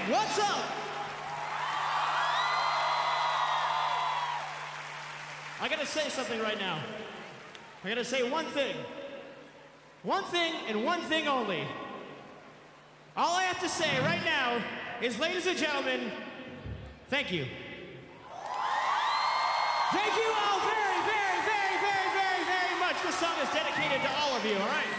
What's up? I gotta say something right now. I gotta say one thing. One thing and one thing only. All I have to say right now is, ladies and gentlemen, thank you. Thank you all very, very, very, very, very, very much. This song is dedicated to all of you, all right?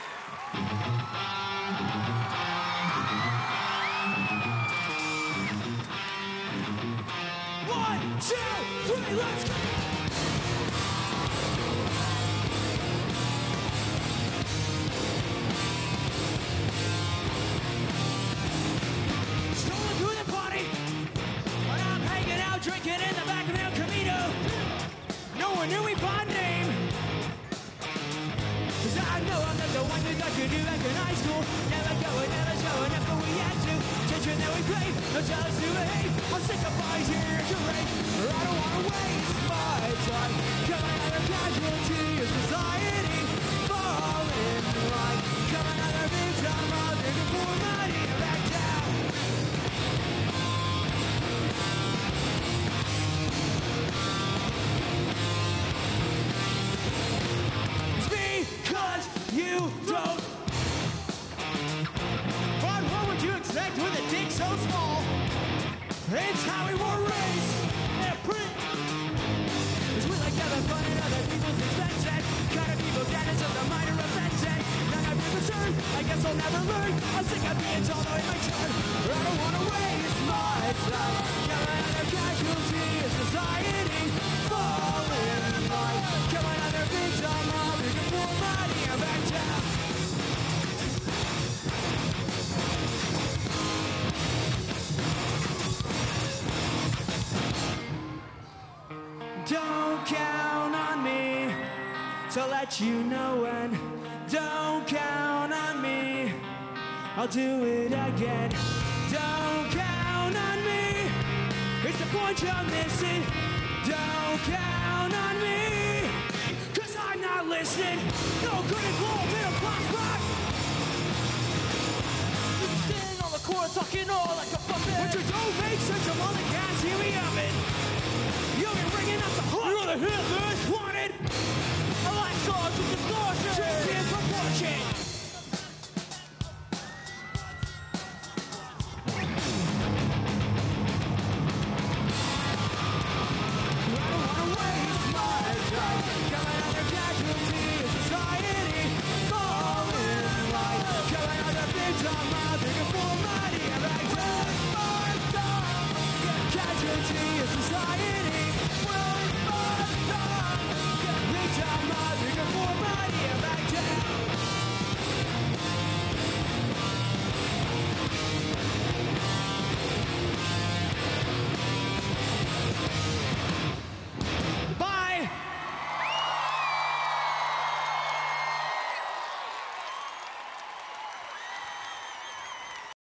One, two, three, let's go! Strolling through the party when I'm hanging out, drinking in the back of El Camino. No one knew me by name, 'cause I know I'm not the one who got you do back in high school. Never going, never showing up, but we had to. Attention that we crave, no tell us to behave. I'm sick of boys here to rate. I don't wanna waste my time. Come another casualty of society. Fall in line. Come another big time, I'm looking for money to back down. It's because you don't. But what would you expect with a dick so small? It's how we were raised. Yeah, pretty. 'Cause we like having fun at other people's expense. Kind of people damage of the minor offense. None of your concern, I guess I'll never learn. I'm sick of being told I my turn. I don't wanna waste my time. Come another casualty of society. Fall in line. Come another big time, I'm looking for money and back down. Don't count on me to let you know when. Don't count on me, I'll do it again. Don't count on me, it's the point you're missing. Don't count on me, 'cause I'm not listening. No good and cool, middle class rock. Standing on the corner talking all like a puppet. But you don't make sense of all the cats, here we have it. You'll be ringing up the hook. You're the hit list.